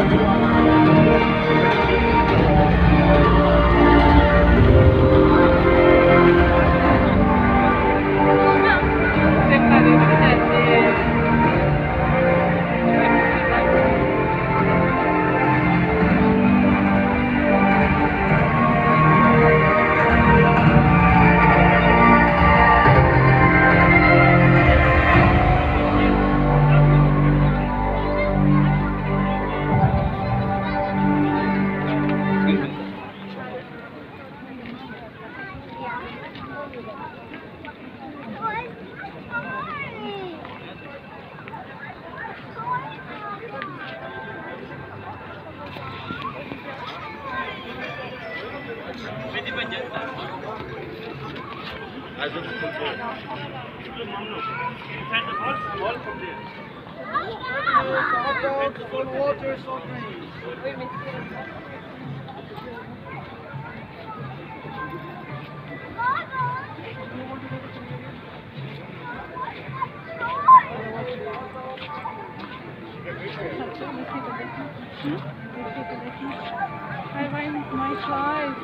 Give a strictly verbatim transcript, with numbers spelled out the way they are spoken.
Also from there. Inside the wall, wall from there. Out for water, so green. I find my size.